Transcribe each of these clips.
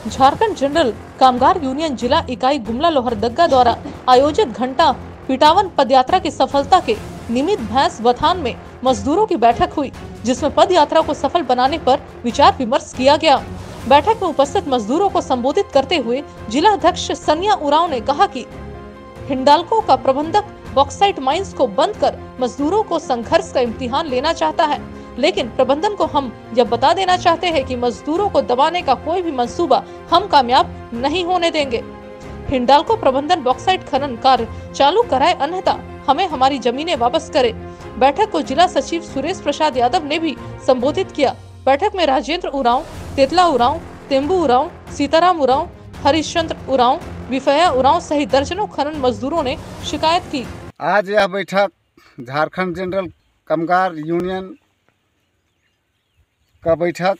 Jharkhand general कामगार union जिला इकाई गुमला लोहरदगा द्वारा आयोजित घंटा पिटावन पदयात्रा की सफलता के निमित्त भैंस बथान में मजदूरों की बैठक हुई, जिसमें पद यात्रा को सफल बनाने पर विचार विमर्श किया गया। बैठक में उपस्थित मजदूरों को संबोधित करते हुए जिला अध्यक्ष सनिया उरांव ने कहा कि हिंडाल्को का प्रबंधक बॉक्साइट माइंस को बंद कर मजदूरों को संघर्ष का इम्तिहान लेना चाहता है, लेकिन प्रबंधन को हम यह बता देना चाहते हैं कि मजदूरों को दबाने का कोई भी मंसूबा हम कामयाब नहीं होने देंगे। हिंडाल्को प्रबंधन बॉक्साइट खनन कार्य चालू कराए, अन्यथा हमें हमारी जमीनें वापस करे। बैठक को जिला सचिव सुरेश प्रसाद यादव ने भी संबोधित किया। बैठक में राजेंद्र उरांव, तेतला उरांव, तेंबू उरांव, सीताराम उरांव, हरिश्चंद्र उरांव, विफया उरांव सहित दर्जनों खनन मजदूरों ने शिकायत की। आज यह बैठक झारखंड जनरल कामगार यूनियन का बैठक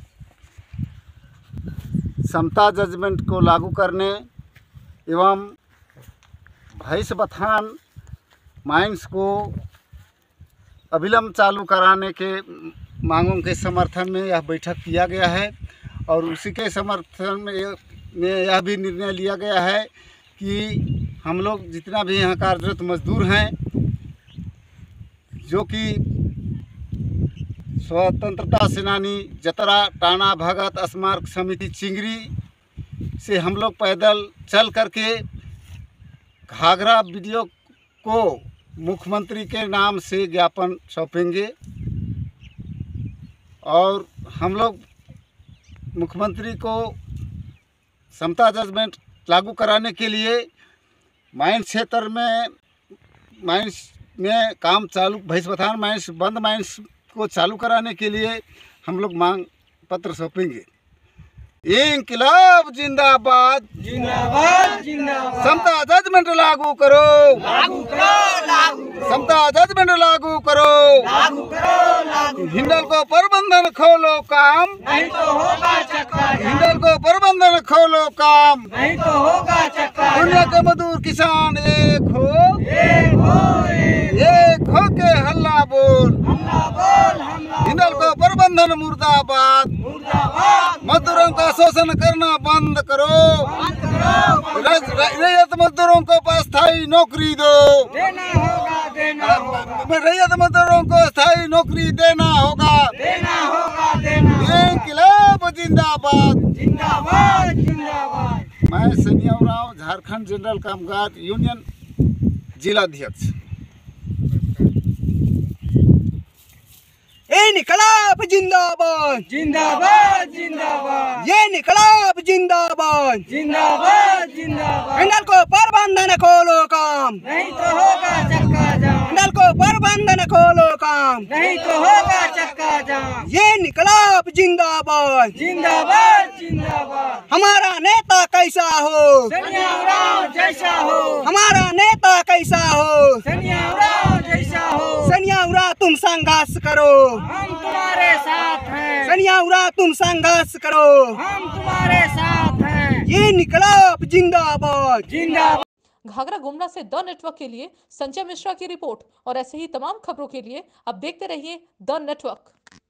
समता जजमेंट को लागू करने एवं भैंस बथान माइंस को अविलंब चालू कराने के मांगों के समर्थन में यह बैठक किया गया है और उसी के समर्थन में यह भी निर्णय लिया गया है कि हम लोग जितना भी यहाँ कार्यरत मजदूर हैं जो कि स्वतंत्रता सेनानी जतरा टाना भगत स्मारक समिति चिंगरी से हम लोग पैदल चल करके घाघरा वीडियो को मुख्यमंत्री के नाम से ज्ञापन सौंपेंगे और हम लोग मुख्यमंत्री को समता जजमेंट लागू कराने के लिए माइंस क्षेत्र में काम चालू भैंस बथान माइंस बंद माइंस को चालू कराने के लिए हम लोग मांग पत्र सौंपेंगे। इंकलाब जिंदाबाद जिंदाबाद जिंदाबाद। समता जजमेंट लागू करो, लागू करो, लागू करो। समता जजमेंट लागू करो, लागू करो, लागू। हिंडाल्को प्रबंधन खोलो काम, नहीं तो होगा चक्का जाम। हिंडाल्को प्रबंधन खोलो काम, नहीं तो होगा चक्का जाम। दुनिया के मजदूर किसान एक हो, एक हो के हल्ला बोल, हल्ला बोल, हल्ला। हिंडाल्को प्रबंधन मुर्दाबाद, मुर्दाबाद। मजदूरों का शोषण करना बंद करो, बंद करो। रैयत मजदूरों को अस्थायी नौकरी दो, देना होगा, देना होगा। रैयत मजदूरों को अस्थायी नौकरी देना होगा, देना होगा, देना होगा। इंकलाब जिंदाबाद जिंदाबाद जिंदाबाद। मैं सनिया उरांव, झारखंड जनरल कामगार यूनियन जिलाध्यक्ष। इनकलाब जिंदाबाद जिंदाबाद जिंदाबाद। ये इनकलाब जिंदाबाद जिंदाबाद जिंदाबाद। हिंडाल्को प्रबंधन खोलो काम, नहीं तो होगा चक्का जाम। हिंडाल्को प्रबंधन खोलो काम, नहीं तो होगा चक्का जाम। ये इनकलाब जिंदाबाद जिंदाबाद जिंदाबाद। हमारा नेता कैसा हो, सनिया उरांव जैसा हो। हमारा नेता कैसा हो, सनिया उरांव जैसा हो। सनिया उरांव तुम संघर्ष करो, हम तुम्हारे साथ हैं। सनिया उरांव तुम संघर्ष करो, हम तुम्हारे साथ हैं। ये इनकलाब जिंदाबाद जिंदाबाद। घाघरा गुमला से द नेटवर्क के लिए संजय मिश्रा की रिपोर्ट और ऐसे ही तमाम खबरों के लिए आप देखते रहिए द नेटवर्क।